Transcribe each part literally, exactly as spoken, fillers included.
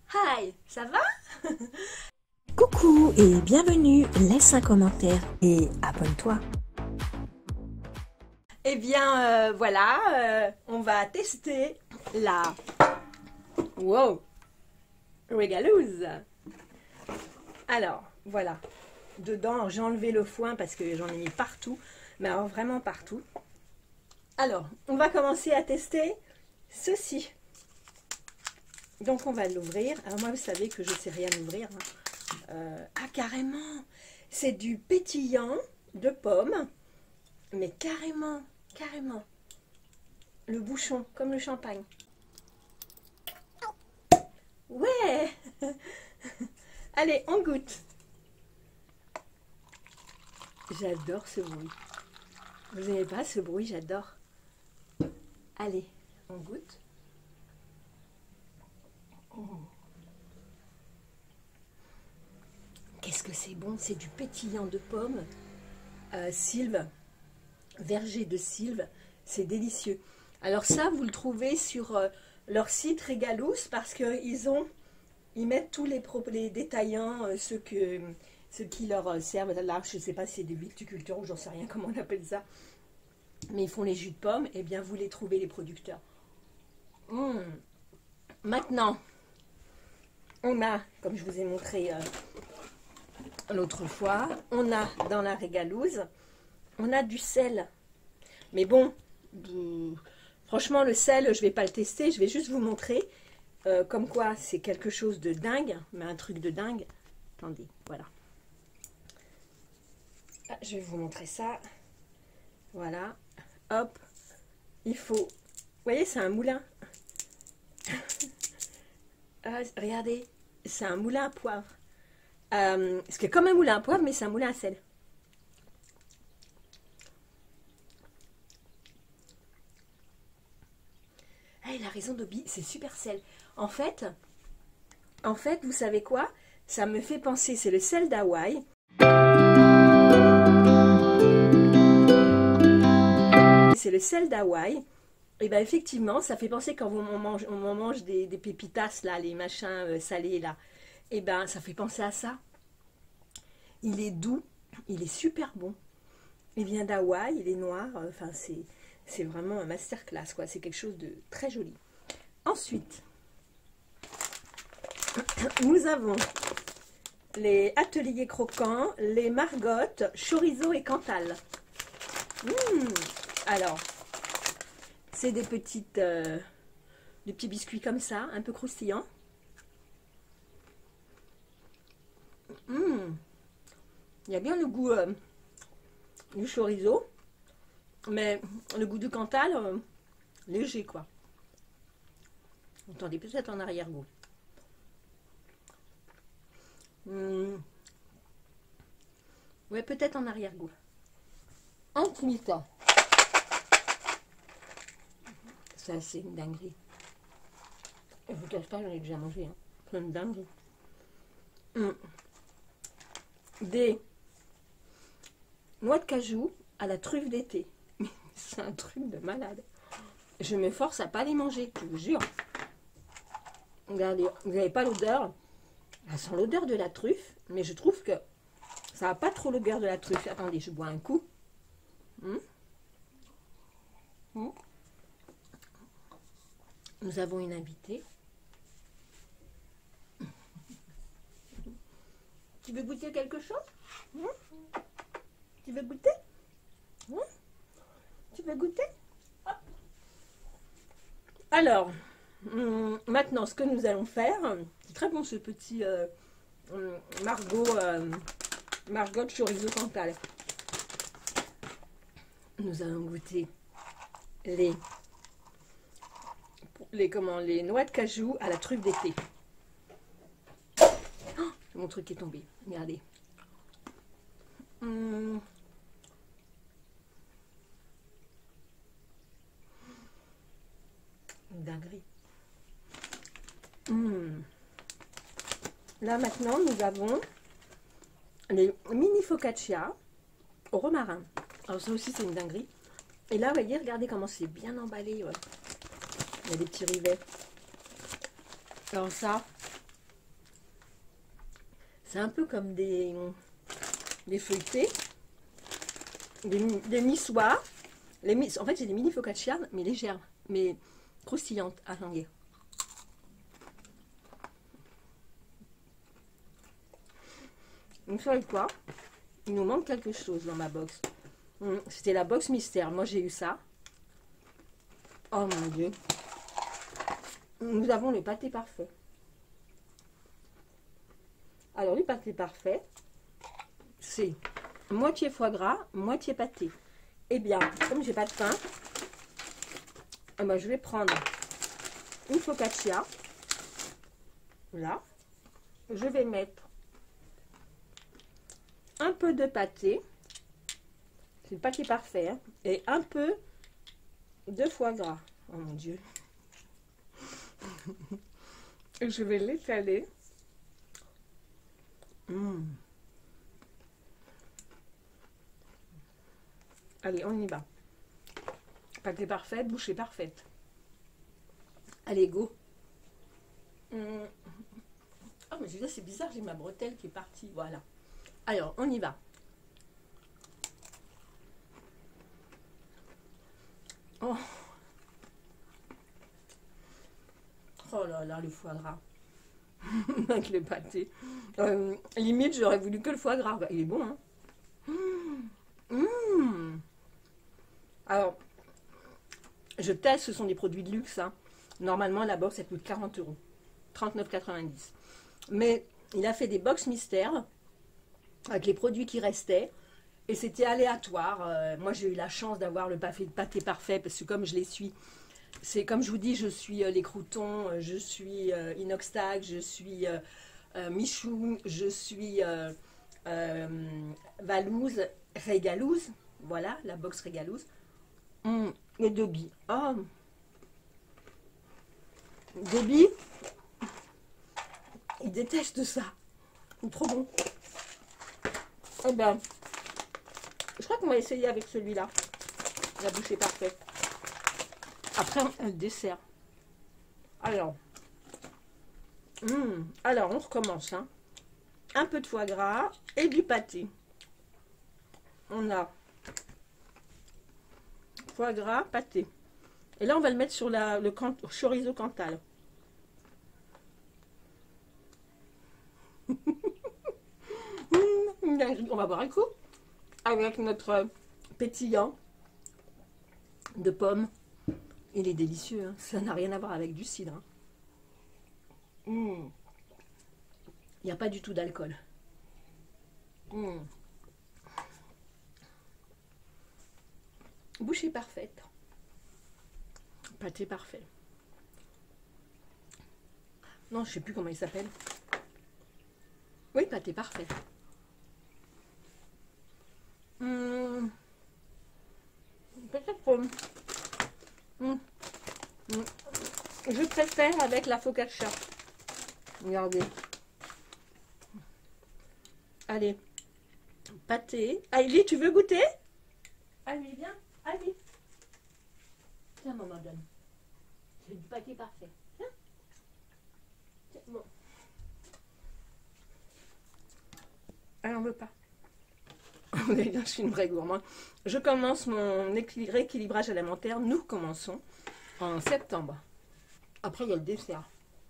Hi, ça va? Coucou et bienvenue, laisse un commentaire et abonne-toi. Eh bien, euh, voilà, euh, on va tester la wow Régalouse. Alors, voilà. Dedans, j'ai enlevé le foin parce que j'en ai mis partout, mais alors vraiment partout. Alors, on va commencer à tester ceci. Donc, on va l'ouvrir. Alors, moi, vous savez que je ne sais rien ouvrir. Hein. Euh, ah, carrément! C'est du pétillant de pommes, mais carrément, carrément. Le bouchon, comme le champagne. Ouais! Allez, on goûte. J'adore ce bruit. Vous n'aimez pas ce bruit? J'adore. Allez, on goûte. Oh. Qu'est-ce que c'est bon? C'est du pétillant de pommes. Euh, Sylve, verger de Sylve. C'est délicieux. Alors ça, vous le trouvez sur euh, leur site Régalouse parce qu'ils ont, ils mettent tous les, les détaillants, euh, ceux, que, ceux qui leur euh, servent. Là, je ne sais pas si c'est des viticulteurs ou j'en sais rien comment on appelle ça. Mais ils font les jus de pommes. Et bien, vous les trouvez, les producteurs. Mmh. Maintenant, on a, comme je vous ai montré euh, l'autre fois, on a dans la Régalouse, on a du sel. Mais bon, euh, franchement, le sel, je ne vais pas le tester, je vais juste vous montrer. Euh, comme quoi, c'est quelque chose de dingue, mais un truc de dingue. Attendez, voilà. Ah, je vais vous montrer ça. Voilà. Hop. Il faut... Vous voyez, c'est un moulin. Ah, regardez, c'est un moulin à poivre. Euh, c'est comme un moulin à poivre, mais c'est un moulin à sel. Ah, il a raison, Dobby, c'est super sel. En fait, en fait, vous savez quoi? Ça me fait penser, c'est le sel d'Hawaï. C'est le sel d'Hawaï. Et bien effectivement, ça fait penser quand on mange, on mange des, des pépitas, là, les machins euh, salés, là. Et ben ça fait penser à ça. Il est doux, il est super bon. Il vient d'Hawaï, il est noir. Enfin, c'est... C'est vraiment un masterclass, quoi. C'est quelque chose de très joli. Ensuite, nous avons les ateliers croquants, les margottes, chorizo et cantal. Mmh. Alors, c'est des petites, euh, des petits biscuits comme ça, un peu croustillants. Mmh. Il y a bien le goût euh, du chorizo. Mais le goût du cantal, euh, léger quoi. Attendez, peut-être en arrière-goût. Mmh. Ouais, peut-être en arrière-goût. Ensuite, ça c'est une dinguerie. Je vous cache pas, j'en ai déjà mangé. Hein. C'est une dinguerie. Mmh. Des noix de cajou à la truffe d'été. C'est un truc de malade. Je me force à pas les manger, je vous jure. Regardez, vous n'avez pas l'odeur. Ça sent l'odeur de la truffe, mais je trouve que ça n'a pas trop l'odeur de la truffe. Attendez, je bois un coup. Hum. Hum. Nous avons une invitée. Tu veux goûter quelque chose? Hum. Tu veux goûter? Hum. Tu veux goûter? Hop. Alors, hum, maintenant, ce que nous allons faire, c'est très bon ce petit euh, hum, Margot, euh, Margot chorizo cantal. Nous allons goûter les, les, comment, les noix de cajou à la truffe d'été. Oh, mon truc est tombé, regardez. Hum. Dinguerie. Mmh. Là maintenant nous avons les mini focaccia au romarin. Alors ça aussi c'est une dinguerie. Et là vous voyez, regardez comment c'est bien emballé. Ouais. Il y a des petits rivets. Alors ça, C'est un peu comme des, des feuilletés, des, des niçois. Les, en fait, c'est des mini focaccia, mais légères, mais croustillantes à languer. Vous savez quoi? Il nous manque quelque chose dans ma box. C'était la box mystère. Moi, j'ai eu ça. Oh mon Dieu. Nous avons le pâté parfait. Alors, le pâté parfait, c'est moitié foie gras, moitié pâté. Eh bien, comme j'ai pas de pain, eh ben, je vais prendre une focaccia. Là. Je vais mettre un peu de pâté. C'est le pâté parfait. Hein, et un peu de foie gras. Oh mon Dieu. Je vais l'étaler. Mmh. Allez, on y va. Pâté parfait, bouchée parfaite. Allez, go. Mmh. Oh, mais je veux dire, c'est bizarre, j'ai ma bretelle qui est partie. Voilà. Alors, on y va. Oh. Oh là là, le foie gras. Avec le pâté. Euh, limite, j'aurais voulu que le foie gras. Bah, il est bon, hein. Mmh. Mmh. Alors, je teste, ce sont des produits de luxe. Hein. Normalement, la box, elle coûte quarante euros. trente-neuf quatre-vingt-dix. Mais il a fait des box mystères avec les produits qui restaient. Et c'était aléatoire. Euh, moi, j'ai eu la chance d'avoir le pâté, pâté parfait parce que comme je les suis, c'est comme je vous dis, je suis euh, les croutons, euh, je suis euh, Inoxtag, je suis euh, euh, Michou, je suis euh, euh, Valouz, Régalouz. Voilà, la box Régalouz. Mmh, et Dobby. Oh. Dobby, il déteste ça. C'est trop bon. Eh ben, je crois qu'on va essayer avec celui-là. La bouchée parfaite. Après, un dessert. Alors, hum, alors on recommence. Hein. Un peu de foie gras et du pâté. On a foie gras, pâté. Et là, on va le mettre sur la, le chorizo Cantal. On va boire un coup avec notre pétillant de pommes. Il est délicieux, hein. Ça n'a rien à voir avec du cidre. Hein. Mmh. Il n'y a pas du tout d'alcool. Mmh. Bouchée parfaite. Pâté parfait. Non, je ne sais plus comment il s'appelle. Oui, pâté parfait. Mmh. Peut-être... Mmh. Mmh. Je préfère avec la focaccia. Regardez. Allez. Pâté. Aïli, tu veux goûter? Allez, viens. Allez. Tiens, maman, donne. C'est du pâté parfait. Tiens. Tiens, bon. Elle n'en veut pas. Je suis une vraie gourmande. Je commence mon rééquilibrage alimentaire. Nous commençons en septembre. Après, il y a le dessert.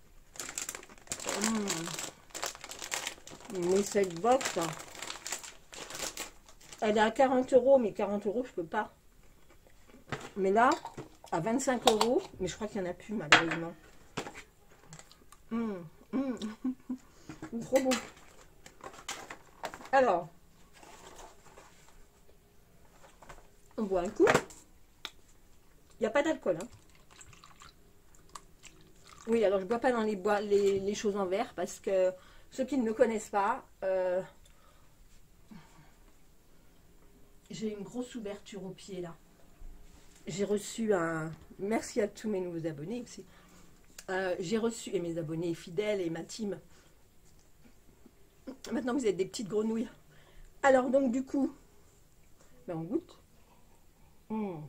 Mmh. Mais cette box, elle est à quarante euros. Mais quarante euros, je peux pas. Mais là, à vingt-cinq euros. Mais je crois qu'il n'y en a plus, malheureusement. Mmh. Mmh. Trop bon. Alors, on boit un coup. Il n'y a pas d'alcool. Hein. Oui, alors je ne bois pas dans les, bois, les, les choses en verre parce que ceux qui ne me connaissent pas, euh, j'ai une grosse ouverture au pied là. J'ai reçu un... Merci à tous mes nouveaux abonnés aussi. Euh, j'ai reçu, et mes abonnés fidèles et ma team. Maintenant vous êtes des petites grenouilles. Alors donc du coup, ben on goûte. Mmh.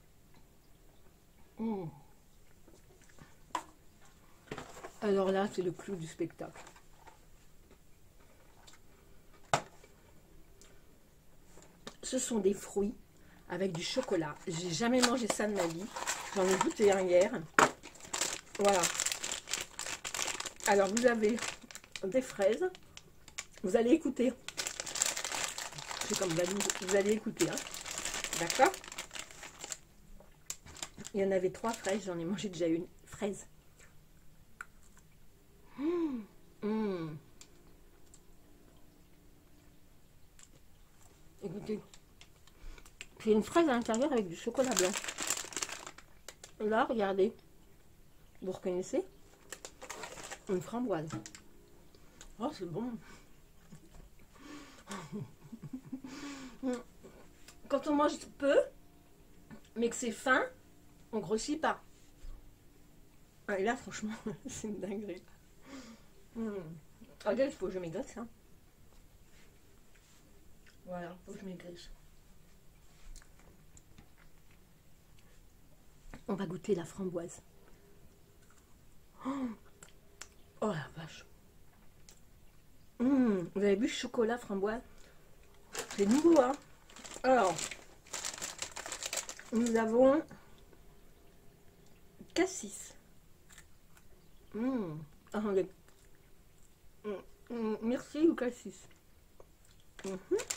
Mmh. Alors là, c'est le clou du spectacle. ce sont des fruits avec du chocolat. J'ai jamais mangé ça de ma vie. J'en ai goûté un hier. Voilà. Alors, vous avez des fraises. Vous allez écouter. C'est comme vous allez, vous allez écouter. Hein. D'accord? Il y en avait trois fraises. J'en ai mangé déjà une. Fraise. Mmh. Mmh. Écoutez. J'ai une fraise à l'intérieur avec du chocolat blanc. Là, regardez. Vous reconnaissez? Une framboise. Oh, c'est bon. Quand on mange peu, mais que c'est fin, on grossit pas. Et là, franchement, c'est une dinguerie. Mmh. Regarde, il faut que je maigrisse. Hein. Voilà, il faut que je maigrisse. On va goûter la framboise. Oh, oh la vache. Mmh, vous avez vu chocolat framboise? C'est nouveau, hein? Alors, nous avons cassis. Mmh. Attendez. Mmh. Mmh. Merci ou cassis. Mmh.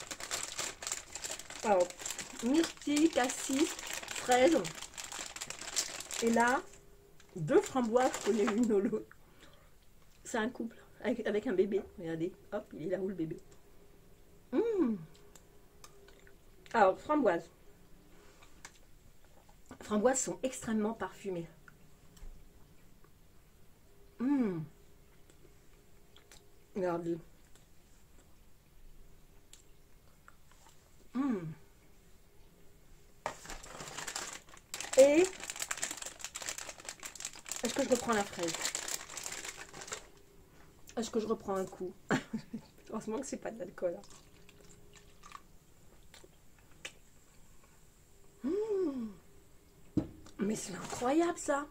Alors, myrtille, cassis, fraise. Et là, deux framboises collées l'une à l'autre. C'est un couple avec, avec un bébé. Regardez, hop, il est là où le bébé. Mmh. Alors, framboises. Framboises sont extrêmement parfumées. Mmh. Regardez. Mmh. Et est-ce que je reprends la fraise? Est-ce que je reprends un coup? Heureusement que c'est pas de l'alcool. Mmh. Mais c'est incroyable ça.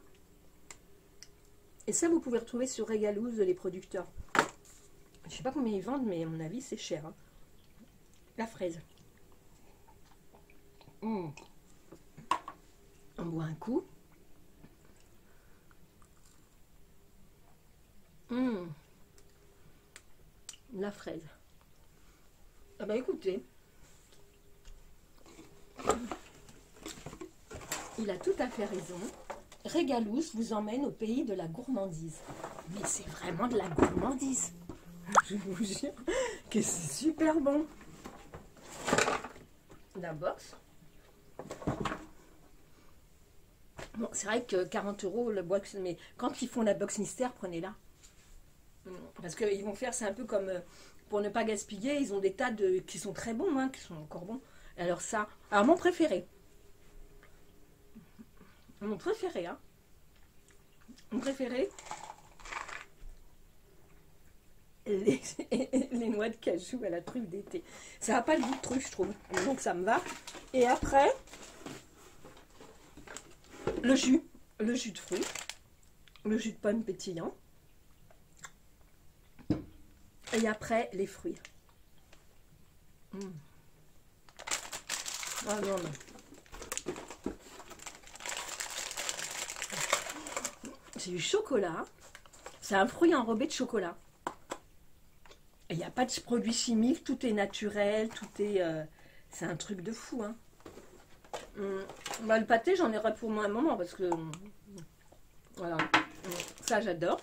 Et ça, vous pouvez retrouver sur Régalouz, les producteurs. Je sais pas combien ils vendent, mais à mon avis, c'est cher. Hein. La fraise. Mmh. On boit un coup. Mmh. La fraise. Ah bah écoutez. Il a tout à fait raison. Régalouz vous emmène au pays de la gourmandise. Mais c'est vraiment de la gourmandise. Je vous jure que c'est super bon. La box. Bon, c'est vrai que quarante euros le box, mais quand ils font la box mystère, prenez-la. Parce qu'ils vont faire, c'est un peu comme, pour ne pas gaspiller, ils ont des tas de qui sont très bons, hein, qui sont encore bons. Alors ça, alors mon préféré. Mon préféré, hein. Mon préféré, les, les noix de cajou à la truffe d'été. Ça n'a pas le goût de truffe, je trouve. Donc ça me va. Et après, le jus. Le jus de fruits. Le jus de pomme pétillant. Et après, les fruits. Mmh. Ah non, non. C'est du chocolat. C'est un fruit enrobé de chocolat. Il n'y a pas de produits chimiques. Tout est naturel. Tout est... Euh, c'est un truc de fou. Hein. Hum. Bah, le pâté, j'en aurai pour moi un moment. Parce que... Voilà. Ça, j'adore.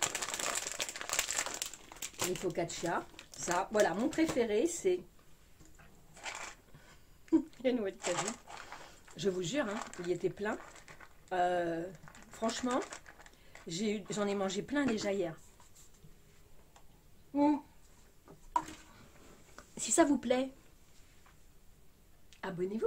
Les focaccia. Ça, voilà. Mon préféré, c'est... les noix de cajou. Je vous jure, hein, il était plein. Euh, franchement... J'en ai, ai mangé plein déjà hier. Mmh. Si ça vous plaît, abonnez-vous.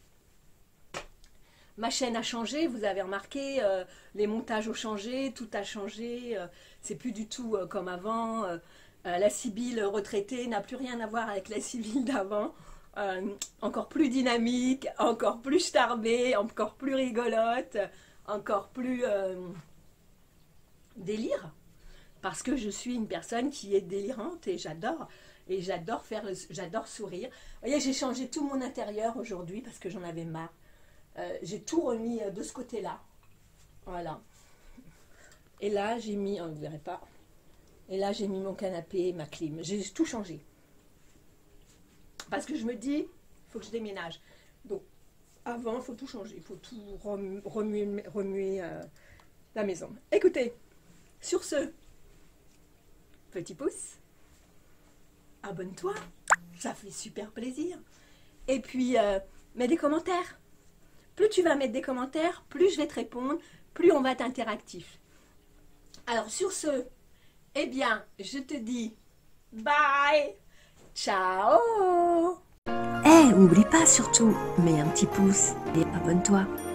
Ma chaîne a changé, vous avez remarqué, euh, les montages ont changé, tout a changé. Euh, c'est plus du tout euh, comme avant. Euh, euh, la Sibylle retraitée n'a plus rien à voir avec la Sibylle d'avant. Euh, encore plus dynamique, encore plus starbée, encore plus rigolote, encore plus... Euh, délire, parce que je suis une personne qui est délirante et j'adore. Et j'adore faire, le- j'adore sourire. Vous voyez, j'ai changé tout mon intérieur aujourd'hui parce que j'en avais marre. Euh, j'ai tout remis euh, de ce côté-là. Voilà. Et là, j'ai mis, oh, vous ne verrez pas. Et là, j'ai mis mon canapé, ma clim. J'ai tout changé. Parce que je me dis, il faut que je déménage. Donc, avant, il faut tout changer. Il faut tout rem- remuer, remuer euh, la maison. Écoutez, sur ce, petit pouce, abonne-toi. Ça fait super plaisir. Et puis, euh, mets des commentaires. Plus tu vas mettre des commentaires, plus je vais te répondre, plus on va être interactif. Alors, sur ce, eh bien, je te dis bye. Ciao. Eh, oublie pas surtout, mets un petit pouce et abonne-toi.